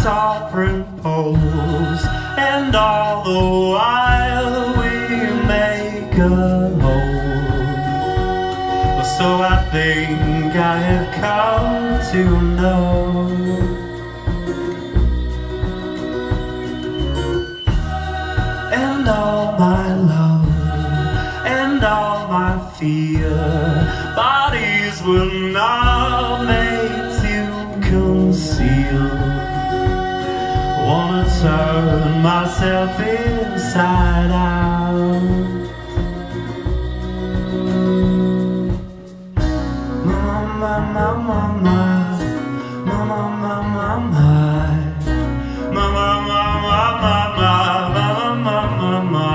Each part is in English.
sovereign pose, and all the while we make a hole. So I think I have come to know. And all my love and all my fear, bodies were not made to conceal. Wanna turn myself inside out. Mama, mama, mama, mama, mama, mama, mama, mama.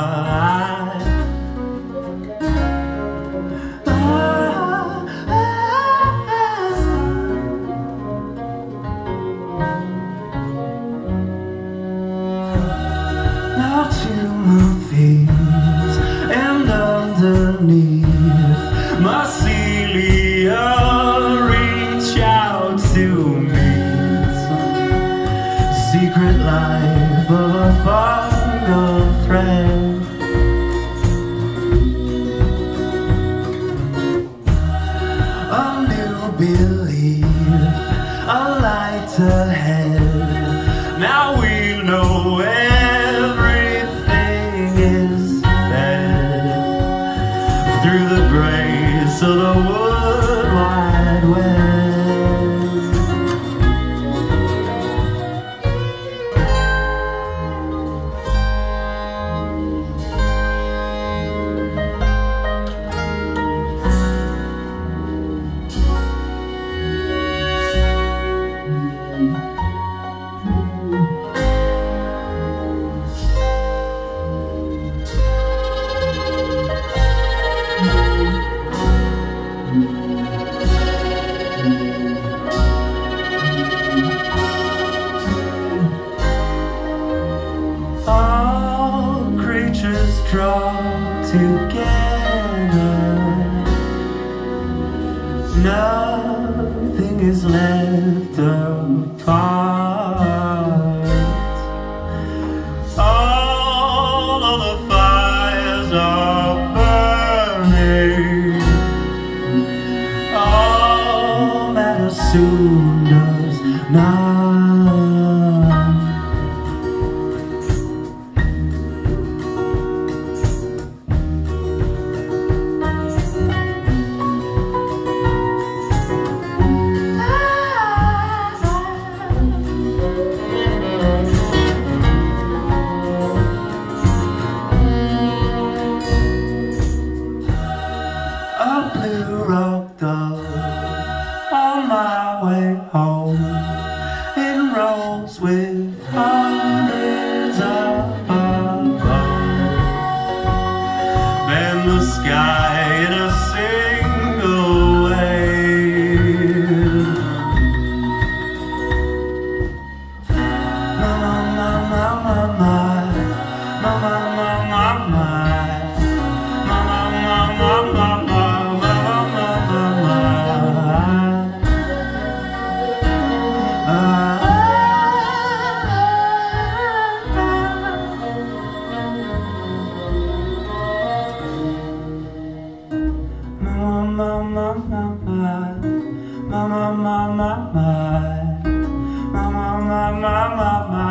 Now to my feet and underneath my cilia, reach out to meet secret life of a fungal thread. A new belief, a light ahead. Now we know everything is fed through the grace of the wood wide web. All creatures draw together, nothing is left apart. All of the fires are burning, all matter soon does not. A blue rock dove on my way home, in rows with hundreds above, and the sky in a single wave. Mama, mama, mama, mama, mama, mama. Mama, mama, mama, mama, mama, mama.